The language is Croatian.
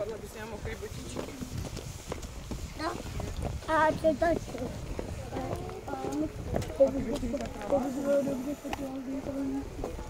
Htjela bi se imamo koji botički. Da. A će doći. To bi bilo gdje se ti ovdje